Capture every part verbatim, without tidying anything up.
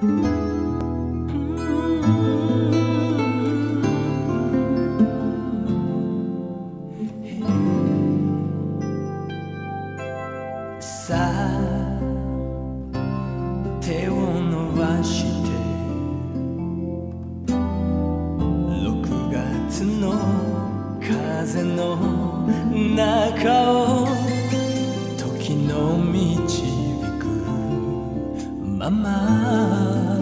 さあ手を伸ばしてろくがつの風の中を時の導くまま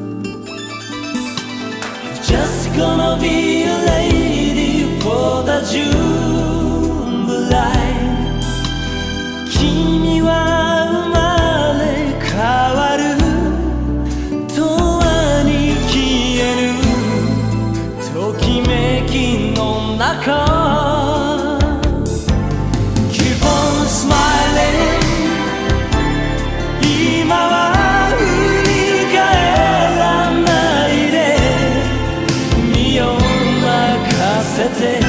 Just gonna be a lady for the June light 君は生まれ変わる永遠に消えるときめきの中 Keep on smiling 今は振り返らないで身を任せて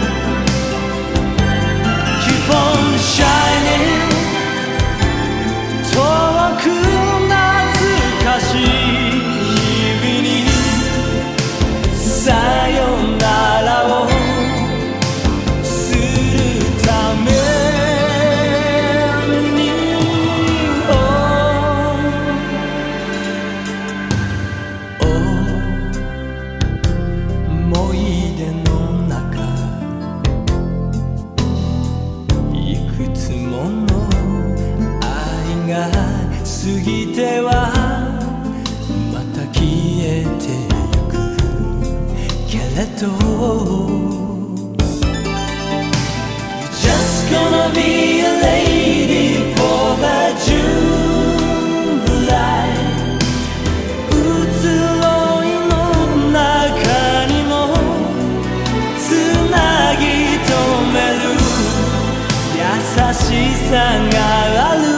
Keep on shining 遠く懐かしい日々にさよならをするために、思い出の中いくつもの愛が過ぎてはまた消えてゆくけれど Just gonna be a lady for the June light 移ろいの中にもつなぎとめる優しさがある